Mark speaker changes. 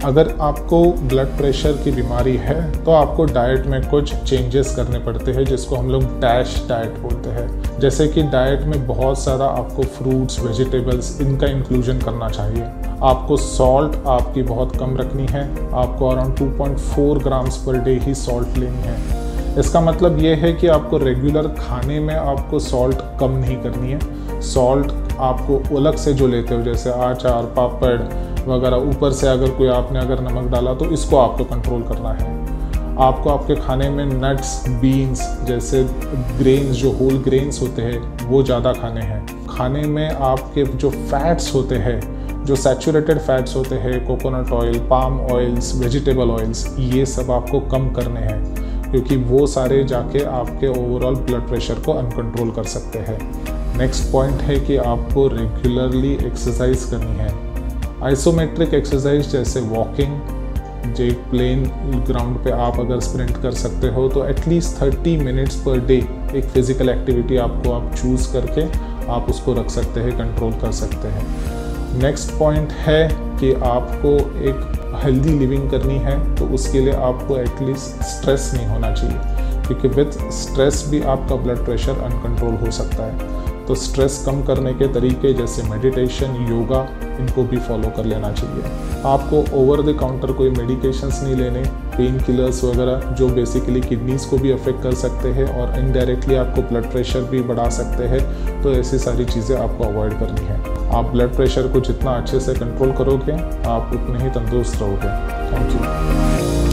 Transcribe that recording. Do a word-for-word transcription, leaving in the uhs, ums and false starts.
Speaker 1: अगर आपको blood pressure की बीमारी है तो आपको डाइट में कुछ चेंजेस करने पड़ते हैं, जिसको हम लोग डैश डाइट बोलते हैं। जैसे कि डाइट में बहुत सारा आपको फ्रूट्स, वेजिटेबल्स, इनका इंक्लूजन करना चाहिए। आपको सॉल्ट आपकी बहुत कम रखनी है। आपको around two point four grams per day ही सॉल्ट लेनी है। इसका मतलब ये है कि आपको रेगुलर खाने में आपको सॉल्ट कम नहीं करनी है। सॉल्ट आपको अलग से जो लेते हो, जैसे अचार, पापड़ वगैरह, ऊपर से अगर कोई आपने अगर नमक डाला तो इसको आपको कंट्रोल करना है। आपको आपके खाने में नट्स, बीन्स जैसे ग्रेन्स, जो होल ग्रेन्स होते हैं वो ज़्यादा खाने हैं। खाने में आपके जो फैट्स होते हैं, जो सैचुरेटेड फैट्स होते हैं, coconut oil, palm oils, vegetable oils, ये सब आपको कम करने हैं, क्योंकि वो सारे जाके आपके ओवरऑल ब्लड प्रेशर को अनकंट्रोल कर सकते हैं। नेक्स्ट पॉइंट है कि आपको रेगुलरली एक्सरसाइज करनी है। आइसोमेट्रिक एक्सरसाइज जैसे वॉकिंग, जो एक प्लेन ग्राउंड पे आप अगर स्प्रिंट कर सकते हो तो at least thirty minutes per day एक फिजिकल एक्टिविटी आपको आप चूज़ करके आप उसको रख सकते हैं, कंट्रोल कर सकते हैं। नेक्स्ट पॉइंट है कि आपको एक हेल्दी लिविंग करनी है, तो उसके लिए आपको एटलीस्ट स्ट्रेस नहीं होना चाहिए, क्योंकि विथ स्ट्रेस भी आपका ब्लड प्रेशर अनकंट्रोल हो सकता है। तो स्ट्रेस कम करने के तरीके जैसे मेडिटेशन, योगा, इनको भी फॉलो कर लेना चाहिए। आपको ओवर द काउंटर कोई मेडिकेशंस नहीं लेने, पेन किलर्स वगैरह जो बेसिकली किडनीज़ को भी अफेक्ट कर सकते हैं और इनडायरेक्टली आपको ब्लड प्रेशर भी बढ़ा सकते हैं। तो ऐसी सारी चीज़ें आपको अवॉइड करनी है। आप ब्लड प्रेशर को जितना अच्छे से कंट्रोल करोगे, आप उतने ही तंदुरुस्त रहोगे। Thank you.